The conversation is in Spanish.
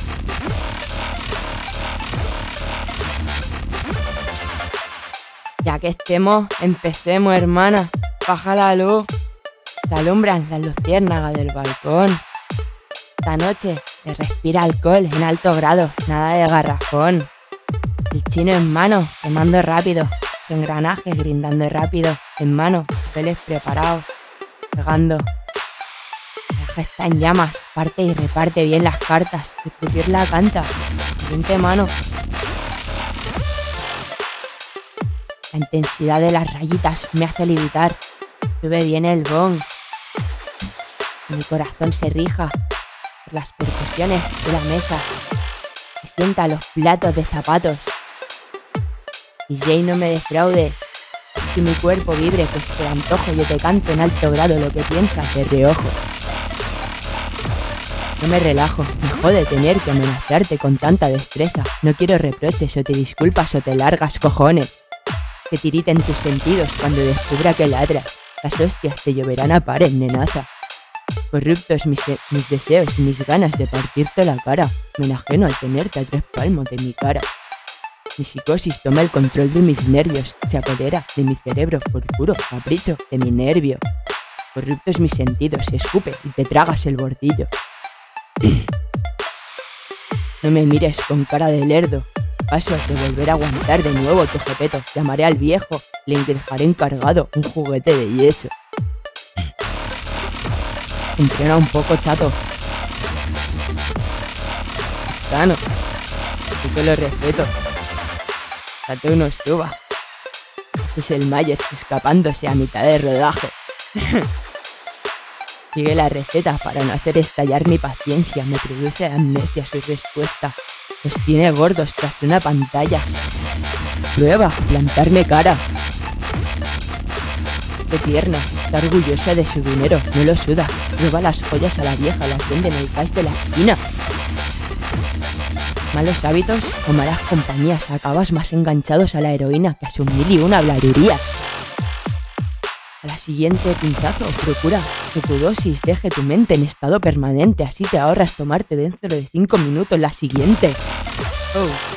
Ya que estemos, empecemos, hermana. Baja la luz. Se alumbran las luciérnagas del balcón. Esta noche se respira alcohol en alto grado, nada de garrafón. El chino en mano, quemando rápido. Los engranajes grindando rápido. En mano, papeles preparados, pegando. La caja está en llamas, parte y reparte bien las cartas. Discutir la canta. Siguiente mano. La intensidad de las rayitas me hace levitar. Sube bien el bong. Y mi corazón se rija por las percusiones de la mesa. Que sienta los platos de zapatos. DJ no me defraude. Si mi cuerpo vibre, pues te antojo. Yo te canto en alto grado lo que piensas de reojo. No me relajo, me jode tener que amenazarte con tanta destreza. No quiero reproches, o te disculpas o te largas, cojones. Que tiriten tus sentidos cuando descubra que ladras. Las hostias te lloverán a pares, nenaza. Corruptos mis deseos y mis ganas de partirte la cara. Me enajeno al tenerte a 3 palmos de mi cara. Mi psicosis toma el control de mis nervios. Se apodera de mi cerebro por puro capricho de mi nervio. Corruptos mis sentidos, se escupe y te tragas el bordillo. No me mires con cara de lerdo. Paso de volver a aguantar de nuevo tu jepeto. Llamaré al viejo, le dejaré encargado un juguete de yeso. Entrena un poco, chato. Sano. Yo te lo respeto. Date unos suba. Es el Myers escapándose a mitad de rodaje. Sigue la receta para no hacer estallar mi paciencia. Me produce amnesia su respuesta. Los tiene gordos tras una pantalla. Prueba plantarme cara. Qué tierna, está orgullosa de su dinero, no lo suda. Roba las joyas a la vieja, las vende en el cash de la esquina. Malos hábitos o malas compañías, acabas más enganchados a la heroína que a sus 1001 habladurías. A la siguiente pinchazo, procura que tu dosis deje tu mente en estado permanente, así te ahorras tomarte dentro de 5 minutos la siguiente. Oh.